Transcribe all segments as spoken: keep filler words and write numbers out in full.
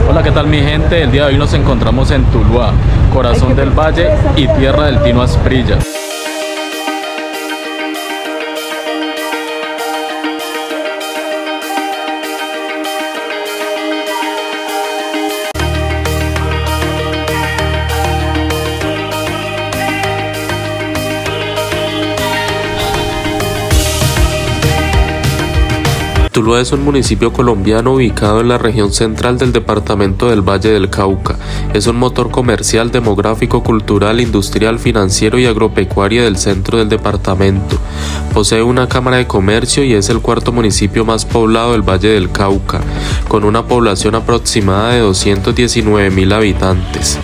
Hola, ¿qué tal mi gente? El día de hoy nos encontramos en Tuluá, corazón del valle y tierra del Tino Asprilla. Tuluá es un municipio colombiano ubicado en la región central del departamento del Valle del Cauca. Es un motor comercial, demográfico, cultural, industrial, financiero y agropecuario del centro del departamento. Posee una cámara de comercio y es el cuarto municipio más poblado del Valle del Cauca, con una población aproximada de doscientos diecinueve mil habitantes.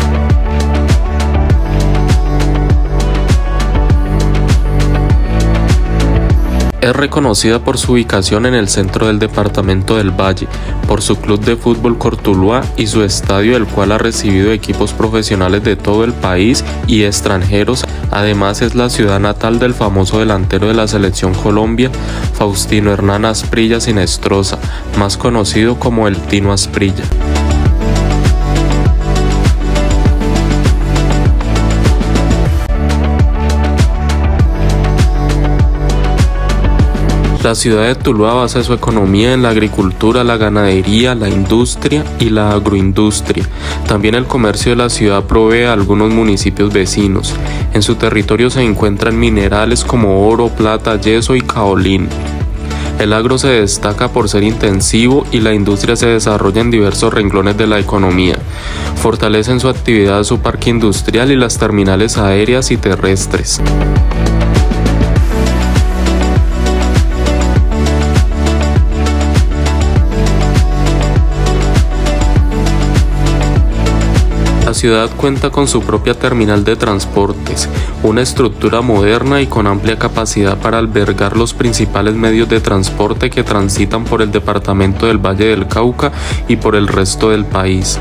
Es reconocida por su ubicación en el centro del departamento del Valle, por su club de fútbol Cortuluá y su estadio, el cual ha recibido equipos profesionales de todo el país y extranjeros. Además es la ciudad natal del famoso delantero de la selección Colombia, Faustino Hernán Asprilla Sinestrosa, más conocido como el Tino Asprilla. La ciudad de Tuluá basa su economía en la agricultura, la ganadería, la industria y la agroindustria. También el comercio de la ciudad provee a algunos municipios vecinos. En su territorio se encuentran minerales como oro, plata, yeso y caolín. El agro se destaca por ser intensivo y la industria se desarrolla en diversos renglones de la economía. Fortalecen su actividad su parque industrial y las terminales aéreas y terrestres. La ciudad cuenta con su propia terminal de transportes, una estructura moderna y con amplia capacidad para albergar los principales medios de transporte que transitan por el departamento del Valle del Cauca y por el resto del país.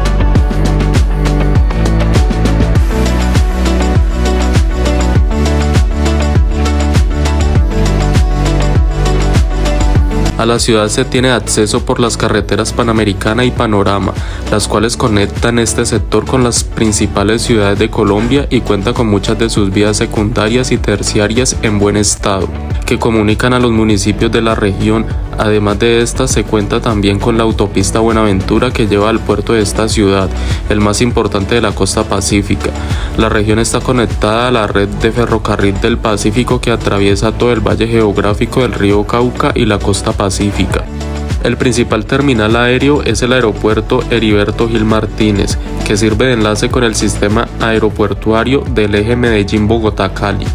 A la ciudad se tiene acceso por las carreteras Panamericana y Panorama, las cuales conectan este sector con las principales ciudades de Colombia y cuenta con muchas de sus vías secundarias y terciarias en buen estado, que comunican a los municipios de la región. Además de esta, se cuenta también con la autopista Buenaventura que lleva al puerto de esta ciudad, el más importante de la costa pacífica. La región está conectada a la red de ferrocarril del Pacífico que atraviesa todo el valle geográfico del río Cauca y la costa pacífica. El principal terminal aéreo es el aeropuerto Heriberto Gil Martínez, que sirve de enlace con el sistema aeroportuario del eje Medellín-Bogotá-Cali.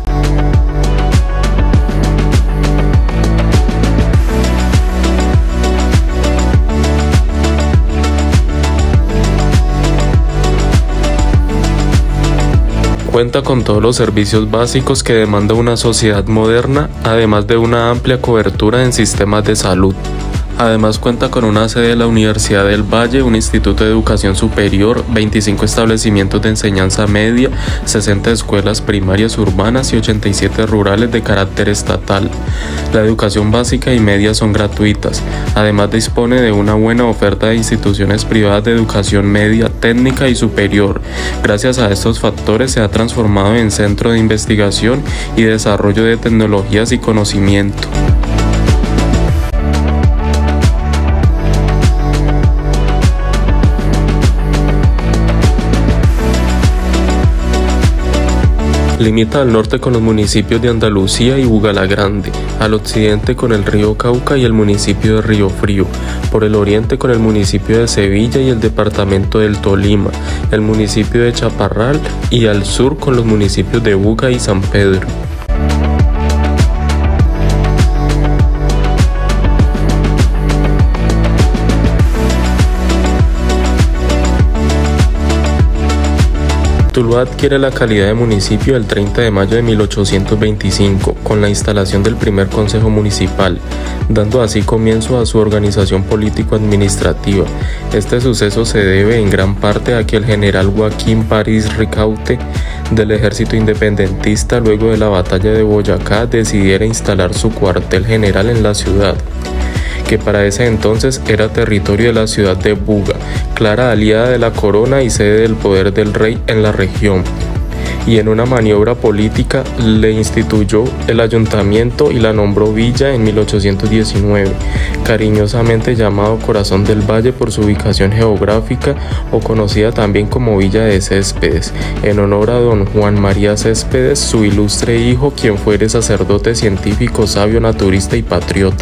Cuenta con todos los servicios básicos que demanda una sociedad moderna, además de una amplia cobertura en sistemas de salud. Además cuenta con una sede de la Universidad del Valle, un instituto de educación superior, veinticinco establecimientos de enseñanza media, sesenta escuelas primarias urbanas y ochenta y siete rurales de carácter estatal. La educación básica y media son gratuitas. Además dispone de una buena oferta de instituciones privadas de educación media, técnica y superior. Gracias a estos factores se ha transformado en centro de investigación y desarrollo de tecnologías y conocimiento. Limita al norte con los municipios de Andalucía y Bugalagrande, al occidente con el río Cauca y el municipio de Río Frío, por el oriente con el municipio de Sevilla y el departamento del Tolima, el municipio de Chaparral y al sur con los municipios de Buga y San Pedro. Tuluá adquiere la calidad de municipio el treinta de mayo de mil ochocientos veinticinco, con la instalación del primer consejo municipal, dando así comienzo a su organización político-administrativa. Este suceso se debe en gran parte a que el general Joaquín París Ricaurte, del ejército independentista, luego de la batalla de Boyacá, decidiera instalar su cuartel general en la ciudad, que para ese entonces era territorio de la ciudad de Buga, clara aliada de la corona y sede del poder del rey en la región. Y en una maniobra política le instituyó el ayuntamiento y la nombró villa en mil ochocientos diecinueve, cariñosamente llamado Corazón del Valle por su ubicación geográfica, o conocida también como Villa de Céspedes, en honor a don Juan María Céspedes, su ilustre hijo, quien fuera sacerdote, científico, sabio, naturista y patriota.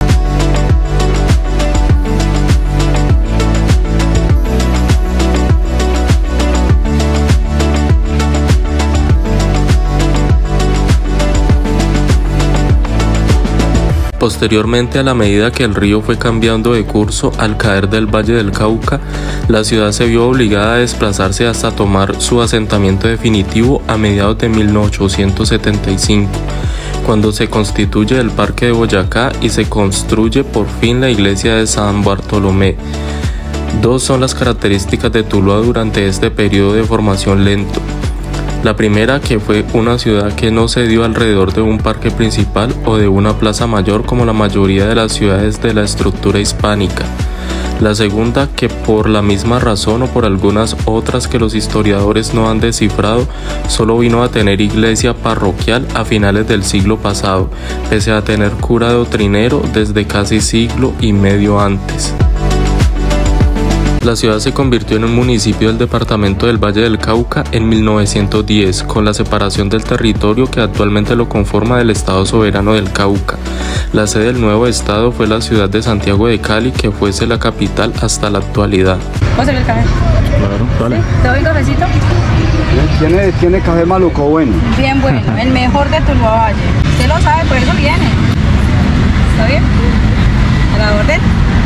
Posteriormente, a la medida que el río fue cambiando de curso al caer del Valle del Cauca, la ciudad se vio obligada a desplazarse hasta tomar su asentamiento definitivo a mediados de mil ochocientos setenta y cinco, cuando se constituye el Parque de Boyacá y se construye por fin la iglesia de San Bartolomé. Dos son las características de Tuluá durante este periodo de formación lento. La primera, que fue una ciudad que no se dio alrededor de un parque principal o de una plaza mayor como la mayoría de las ciudades de la estructura hispánica. La segunda, que por la misma razón o por algunas otras que los historiadores no han descifrado, solo vino a tener iglesia parroquial a finales del siglo pasado, pese a tener cura doctrinero desde casi siglo y medio antes. La ciudad se convirtió en un municipio del departamento del Valle del Cauca en mil novecientos diez, con la separación del territorio que actualmente lo conforma del Estado Soberano del Cauca. La sede del nuevo estado fue la ciudad de Santiago de Cali, que fuese la capital hasta la actualidad. ¿Vos el café? Claro, dale. ¿Sí? ¿Te doy un cafecito? ¿Tiene, tiene café maluco bueno? Bien bueno, el mejor de Tuluá Valle. Usted lo sabe, por eso viene. ¿Está bien? ¿A la orden?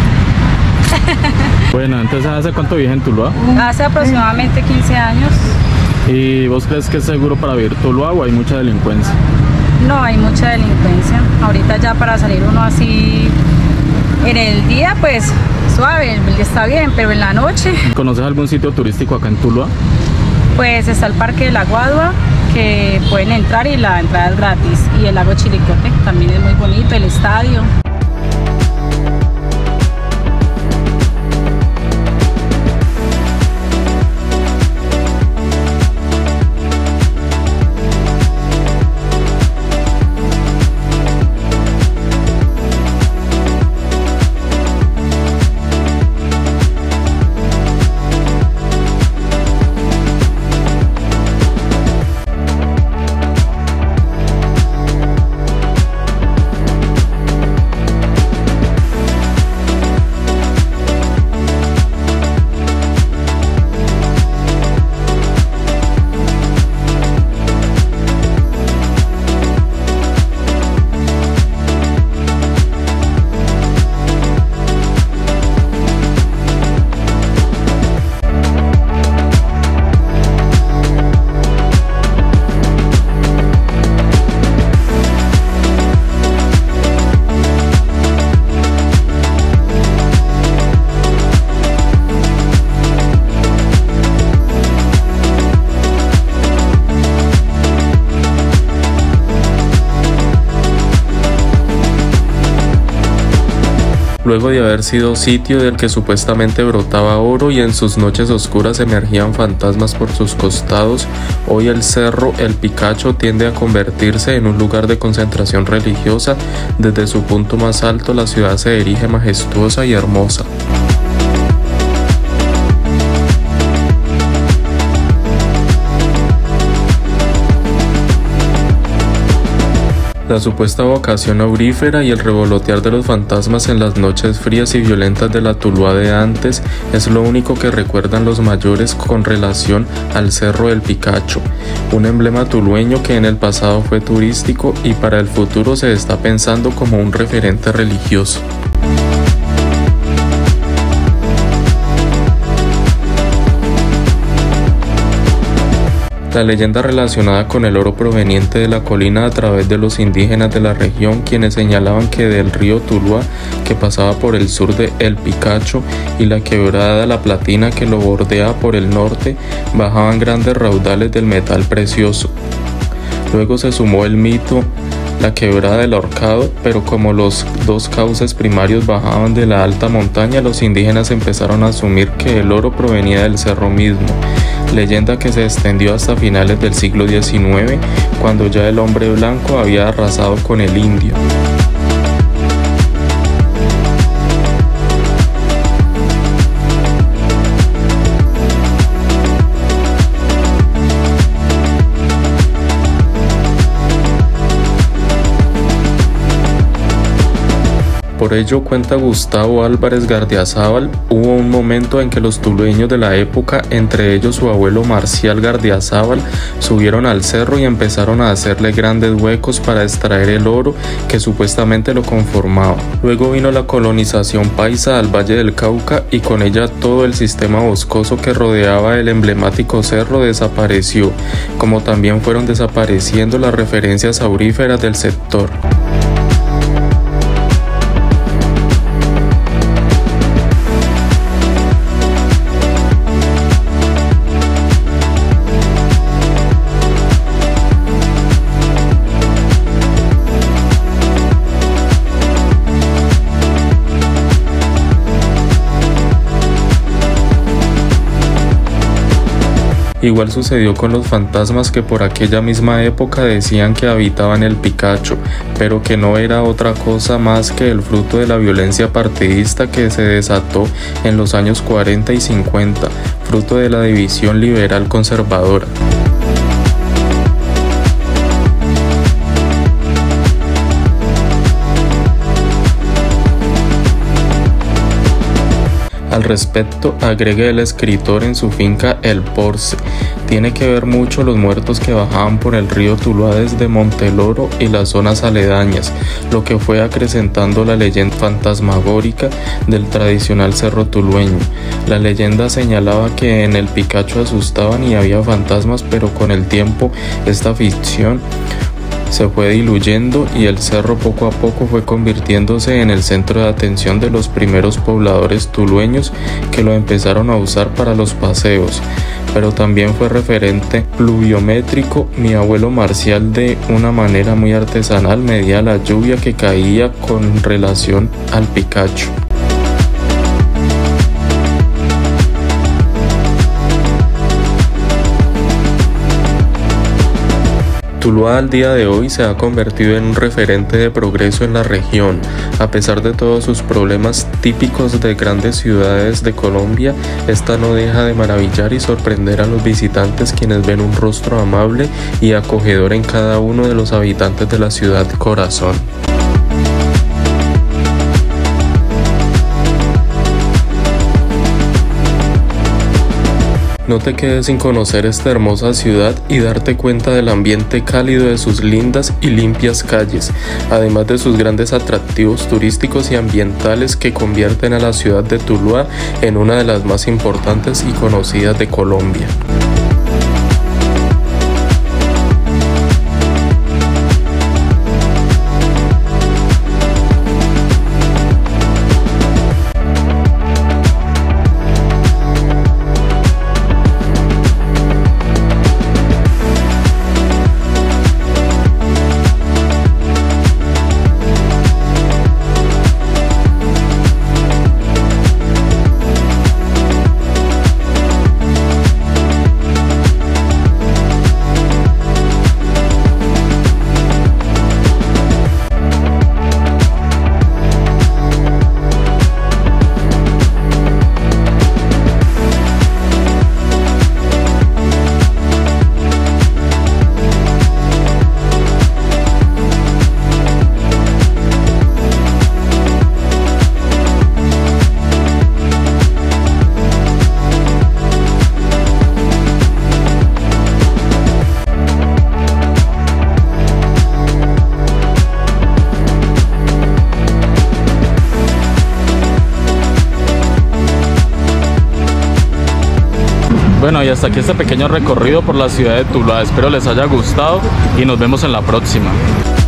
Bueno, entonces ¿hace cuánto vives en Tuluá? Hace aproximadamente quince años. ¿Y vos crees que es seguro para vivir Tuluá o hay mucha delincuencia? No, hay mucha delincuencia. Ahorita ya para salir uno así en el día, pues suave, el día está bien, pero en la noche... ¿Conoces algún sitio turístico acá en Tuluá? Pues está el Parque de la Guadua, que pueden entrar y la entrada es gratis. Y el lago Chiricote también es muy bonito, el estadio. Luego de haber sido sitio del que supuestamente brotaba oro y en sus noches oscuras emergían fantasmas por sus costados, hoy el cerro El Picacho tiende a convertirse en un lugar de concentración religiosa. Desde su punto más alto la ciudad se erige majestuosa y hermosa. La supuesta vocación aurífera y el revolotear de los fantasmas en las noches frías y violentas de la Tuluá de antes es lo único que recuerdan los mayores con relación al Cerro El Picacho, un emblema tulueño que en el pasado fue turístico y para el futuro se está pensando como un referente religioso. La leyenda relacionada con el oro proveniente de la colina a través de los indígenas de la región, quienes señalaban que del río Tuluá, que pasaba por el sur de El Picacho, y la quebrada La Platina, que lo bordea por el norte, bajaban grandes raudales del metal precioso. Luego se sumó el mito la quebrada del Ahorcado, pero como los dos cauces primarios bajaban de la alta montaña, los indígenas empezaron a asumir que el oro provenía del cerro mismo, leyenda que se extendió hasta finales del siglo diecinueve, cuando ya el hombre blanco había arrasado con el indio. Por ello, cuenta Gustavo Álvarez Gardiazabal, hubo un momento en que los tulueños de la época, entre ellos su abuelo Marcial Gardiazabal, subieron al cerro y empezaron a hacerle grandes huecos para extraer el oro que supuestamente lo conformaba. Luego vino la colonización paisa al Valle del Cauca y con ella todo el sistema boscoso que rodeaba el emblemático cerro desapareció, como también fueron desapareciendo las referencias auríferas del sector. Igual sucedió con los fantasmas que por aquella misma época decían que habitaban el Picacho, pero que no era otra cosa más que el fruto de la violencia partidista que se desató en los años cuarenta y cincuenta, fruto de la división liberal conservadora. Al respecto, agrega el escritor en su finca El Porce, tiene que ver mucho los muertos que bajaban por el río Tuluá desde Monteloro y las zonas aledañas, lo que fue acrecentando la leyenda fantasmagórica del tradicional cerro tulueño. La leyenda señalaba que en el Picacho asustaban y había fantasmas, pero con el tiempo esta ficción se fue diluyendo y el cerro poco a poco fue convirtiéndose en el centro de atención de los primeros pobladores tulueños que lo empezaron a usar para los paseos, pero también fue referente pluviométrico. Mi abuelo Marcial de una manera muy artesanal medía la lluvia que caía con relación al Picacho. Tuluá al día de hoy se ha convertido en un referente de progreso en la región. A pesar de todos sus problemas típicos de grandes ciudades de Colombia, esta no deja de maravillar y sorprender a los visitantes, quienes ven un rostro amable y acogedor en cada uno de los habitantes de la ciudad corazón. No te quedes sin conocer esta hermosa ciudad y darte cuenta del ambiente cálido de sus lindas y limpias calles, además de sus grandes atractivos turísticos y ambientales que convierten a la ciudad de Tuluá en una de las más importantes y conocidas de Colombia. Bueno, y hasta aquí este pequeño recorrido por la ciudad de Tuluá. Espero les haya gustado y nos vemos en la próxima.